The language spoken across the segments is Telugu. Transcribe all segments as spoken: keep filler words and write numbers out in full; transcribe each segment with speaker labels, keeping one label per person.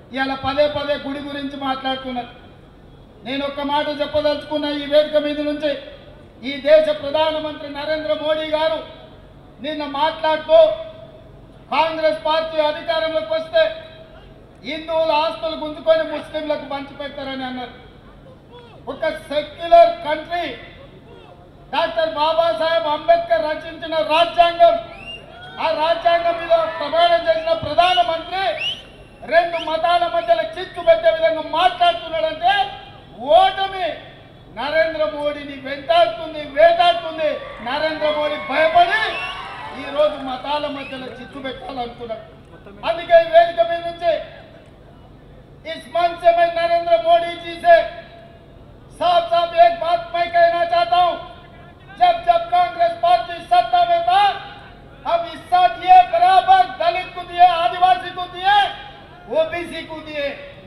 Speaker 1: ఇవాళ పదే పదే గుడి గురించి మాట్లాడుతున్నారు. నేను ఒక్క మాట చెప్పదలుచుకున్న ఈ వేదిక మీద నుంచి, ఈ దేశ ప్రధానమంత్రి నరేంద్ర మోడీ గారు నిన్న మాట్లాడుతూ కాంగ్రెస్ పార్టీ అధికారంలోకి వస్తే హిందువుల ఆస్తులు గుంజుకొని ముస్లింలకు పంచిపెడతారని అన్నారు. ఒక secular country, doctor Babasaheb Ambedkar రచించిన రాజ్యాంగం, ఆ రాజ్యాంగం మీద ప్రమాణం చేసిన ప్రధానమంత్రి రెండు మతాల మధ్యలో చిచ్చు పెట్టే విధంగా మాట్లాడుతున్నాడంటే ఓటమి నరేంద్ర మోడీని వెంటాడుతుంది, వేటాడుతుంది. నరేంద్ర మోడీ భయపడి ఈ రోజు మతాల మధ్యలో చిచ్చు పెట్టాలనుకున్నాడు. అందుకే ఈ వేదిక మీద నుంచి इस मंच से मैं नरेंद्र मोदी जी से साफ साफ एक बात मैं कहना चाहता हूं, जब जब कांग्रेस पार्टी सत्ता में था हम हिस्सा दिए बराबर, दलित को दिए, आदिवासी को दिए, ओबीसी को दिए,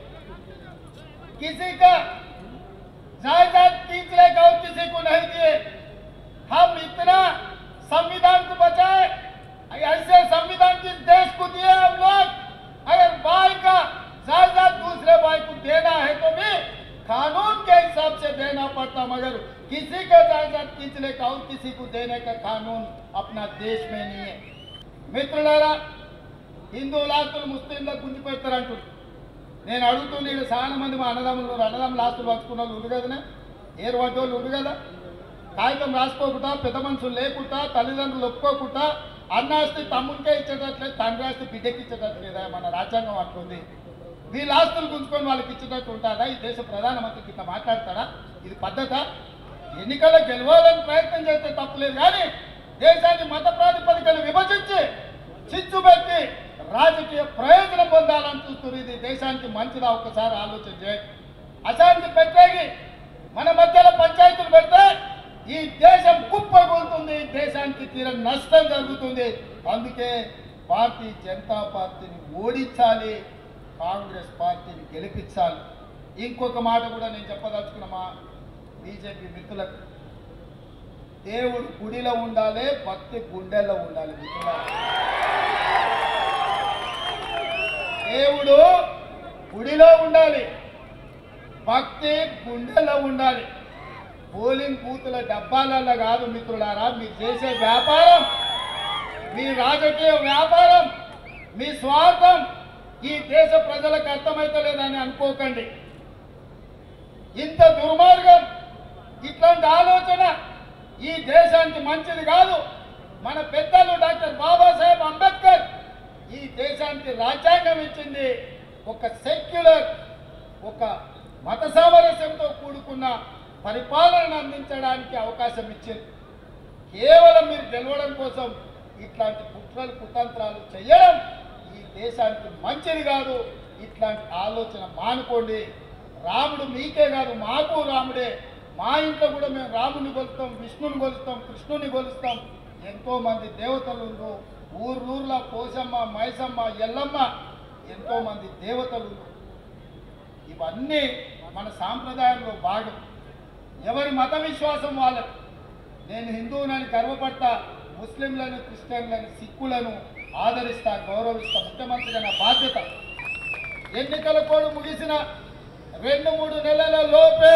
Speaker 1: किसी का जायदाद खींच लेगा और किसी को नहीं दिए। हम इतना संविधान को बचाए, ऐसे संविधान जिस देश को दिए हम लोग, अगर भाई का जायदाद दूसरे भाई को देना है तो भी कानून के हिसाब से देना पड़ता, मगर किसी का जायदाद खींच लेगा और किसी को देने का कानून अपना देश में नहीं है। మిత్రులారా, హిందువుల ఆస్తులు ముస్లింలకు గుంజిపోతారంటు నేను అడుగుతుంది. ఇక్కడ చాలా మంది మా అన్నదమ్ములు అన్నదమ్ముల ఆస్తులు పంచుకున్న వాళ్ళు ఉండు కదనే, ఏరు వంటి వాళ్ళు ఉండు కదా, కాగితం రాసుకోకుండా, పెద్ద మనుషులు లేకుండా, తల్లిదండ్రులు ఒప్పుకోకుండా అన్నాస్తి తమ్మునికే ఇచ్చేటట్లేదు, తండ్రి ఆస్తి బిడ్డకి ఇచ్చేటట్లేదా? మన రాజ్యాంగం అట్లుంది. వీళ్ళ ఆస్తులు గుంజుకొని వాళ్ళకి ఇచ్చేటట్టు ఉంటుందా? ఈ దేశ ప్రధానమంత్రికి ఇట్లా మాట్లాడతాడా? ఇది పద్ధత? ఎన్నికల్లో గెలవాలని ప్రయత్నం చేస్తే తప్పులేదు, కానీ దేశాన్ని మత ప్రాతిపదికను విభజించి చిచ్చు పెట్టి రాజకీయ ప్రయోజనం పొందాలని చూస్తున్నారు. ఇది దేశానికి మంచిదా? ఒక్కసారి ఆలోచన చేయండి. అశాంతి పెట్టేగి మన మధ్యలో పంచాయతీలు పెడితే ఈ దేశం కుప్పగొలుతుంది, దేశానికి తీరని నష్టం జరుగుతుంది. అందుకే భారతీయ జనతా పార్టీని ఓడించాలి, కాంగ్రెస్ పార్టీని గెలిపించాలి. ఇంకొక మాట కూడా నేను చెప్పదలుచుకున్న మా బీజేపీ మిత్రులకు, దేవుడు గుడిలో ఉండాలి, భక్తి గుండెల్లో ఉండాలి. మిత్రులారా, దేవుడు గుడిలో ఉండాలి, భక్తి గుండెల్లో ఉండాలి. పోలింగ్ బూతుల డబ్బాలలో కాదు మిత్రులారా. మీరు చేసే వ్యాపారం, మీ రాజకీయ వ్యాపారం, మీ స్వార్థం ఈ దేశ ప్రజలకు అర్థమైతలేదని అనుకోకండి. ఇంత దుర్మార్గం, ఇట్లాంటి ఆలోచన ఈ దేశానికి మంచిది కాదు. మన పెద్దలు డాక్టర్ బాబాసాహెబ్ అంబేద్కర్ ఈ దేశానికి రాజ్యాంగం ఇచ్చింది. ఒక సెక్యులర్, ఒక మత సామరస్యంతో కూడుకున్న పరిపాలనను అందించడానికి అవకాశం ఇచ్చింది. కేవలం మీరు గెలవడం కోసం ఇట్లాంటి కుట్రలు కుతంత్రాలు చేయడం ఈ దేశానికి మంచిది కాదు. ఇట్లాంటి ఆలోచన మానుకోండి. రాముడు మీకే కాదు, మాకు రాముడే. మా ఇంట్లో కూడా మేము రాముని కొలుస్తాం, విష్ణుని కొలుస్తాం, కృష్ణుని కొలుస్తాం. ఎంతో మంది దేవతలు ఊర్లూర్ల పోసమ్మ, మైసమ్మ, ఎల్లమ్మ, ఎంతో మంది దేవతలు. ఇవన్నీ మన సాంప్రదాయంలో భాగం. ఎవరి మత విశ్వాసం వాళ్ళకు. నేను హిందువునని గర్వపడతా, ముస్లింలను, క్రిస్టియన్లను, సిక్కులను ఆదరిస్తా, గౌరవిస్తా. ముఖ్యమంత్రిగా నా బాధ్యత. ఎన్నికల కోడ్ ముగిసిన రెండు మూడు నెలల లోపే,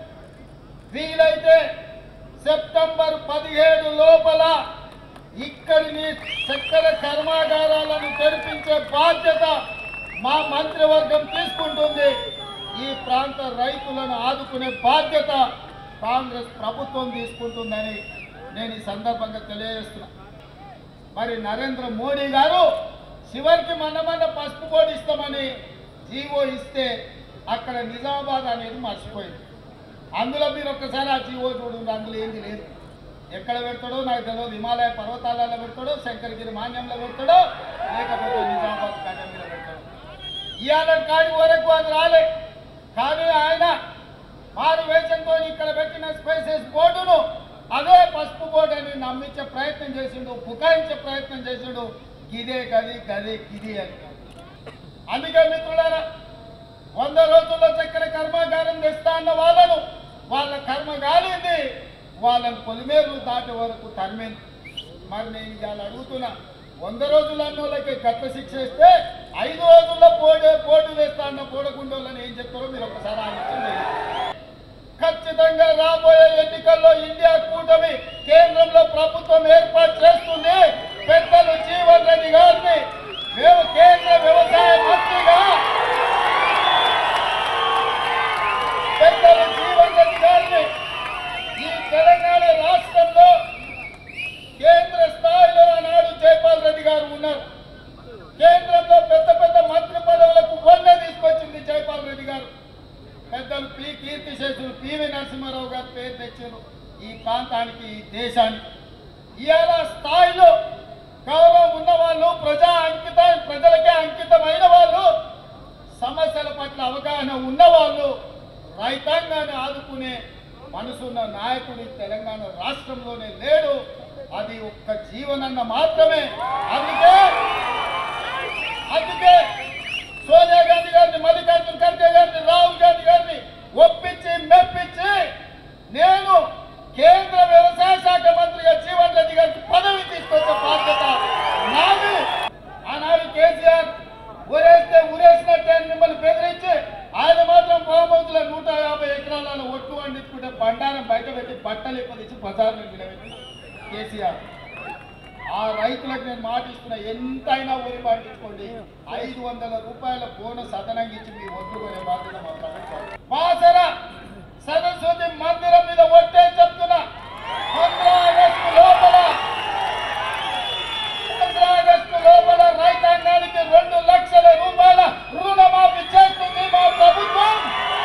Speaker 1: వీలైతే సెప్టెంబర్ పదిహేడు లోపల ఇక్కడిని చక్కెర కర్మాగారాలను తెరిపించే బాధ్యత మా మంత్రివర్గం తీసుకుంటుంది. ఈ ప్రాంత రైతులను ఆదుకునే బాధ్యత కాంగ్రెస్ ప్రభుత్వం తీసుకుంటుందని నేను ఈ సందర్భంగా తెలియజేస్తున్నా. మరి నరేంద్ర మోడీ గారు చివరికి మన మన పసుపు బోర్డు ఇస్తామని జీవో ఇస్తే అక్కడ నిజామాబాద్ అనేది మర్చిపోయింది. అందులో మీరు ఒక్కసారి ఆ జీవో చూడండి, అందులో ఏంది లేదు. ఎక్కడ పెడతాడో నాకు తెలియదు. హిమాలయ పర్వతాలలో పెడతాడో, శంకరగిరి మాన్యంలో పెడతాడో, లేకపోతే నిజామాబాద్ కాటంలో పెడతాడో. ఇవాళ కాడి వరకు అది రాలే. కానీ ఆయన మారు వేషంతో ఇక్కడ పెట్టిన స్పైసెస్ బోర్డును అదే పసుపు బోర్డు అని నమ్మించే ప్రయత్నం చేసిండు, బుకాయించే ప్రయత్నం చేసిండు. గిదే గది గదే గిది అని. అందుకే మిత్రులారా, వంద రోజుల్లో చక్కెర కర్మాగారం తెస్తా అన్న వాళ్ళను వాళ్ళ కర్మ కాలింది, వాళ్ళని పొలిమేరు దాటే వరకు తరిమింది. మరి నేను ఇవాళ అడుగుతున్నా, వంద రోజులు అన్న వాళ్ళకి గత శిక్ష ఇస్తే ఐదు రోజుల్లో పోటీ పోటీ వేస్తా అన్న పేరు తెచ్చారు ఈ ప్రాంతానికి ఈ దేశానికి. ఇవాళ స్థాయిలో గౌరవం ఉన్నవాళ్ళు, ప్రజా అంకిత ప్రజలకే అంకితమైన వాళ్ళు, సమస్యల పట్ల అవగాహన ఉన్నవాళ్ళు, రైతాంగాన్ని ఆదుకునే మనసున్న నాయకుడి తెలంగాణ రాష్ట్రంలోనే లేడు. అది ఒక్క జీవనన్న మాత్రమే. అందుకే అందుకే సోనియా గాంధీ గారిని, మల్లికార్జున ఖర్గే గారిని, రాహుల్ గాంధీ గారిని ఒప్పించి మెప్పించి నేను కేంద్ర వ్యవసాయ శాఖ మంత్రిగా జీవన్ రెడ్డి గారికి పదవి తీసుకొచ్చే బాధ్యత నాది. ఆనాడు కేసీఆర్ ఊరేస్తే ఊరేసినట్టే మిమ్మల్ని బెదిరించి ఆయన మాత్రం ఫామ్ నూట యాభై ఎకరాలలో ఒట్టు వండించుకుంటే బండారం బయట పెట్టి బట్టలు ఇప్పదించి బజార్లో నిలబెట్టి కేసీఆర్. ఆ రైతులకు నేను మాట ఇస్తున్నా, ఎంతైనా ఊరి పండించుకోండి, ఐదు వందల రూపాయల బోనస్ అదనంగా ఇచ్చి మీ ఒడ్డు కొనే బాధ్యత మా ప్రభుత్వం. బాసర సరస్వతి మందిరం మీద ఒట్టే చెప్తున్నా, ఆగస్టు లోపల ఆగస్టు లోపల రైతాంగానికి రెండు లక్షల రూపాయల రుణమాఫీ చేస్తుంది మా ప్రభుత్వం.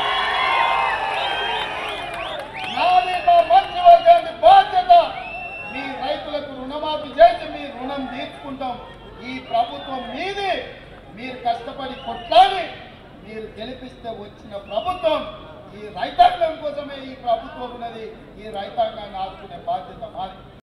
Speaker 1: నాది మా మంత్రివర్గానికి బాధ్యత. మీ రైతులకు రుణమాఫీ చేసి మీ రుణం తీర్చుకుంటాం. ఈ ప్రభుత్వం మీది, మీరు కష్టపడి కొట్లాడి మీరు గెలిపిస్తే వచ్చిన ప్రభుత్వం. ఈ రైతాంగం కోసమే ఈ ప్రభుత్వం ఉన్నది. ఈ రైతాంగాన్ని ఆదుకునే బాధ్యత మాది.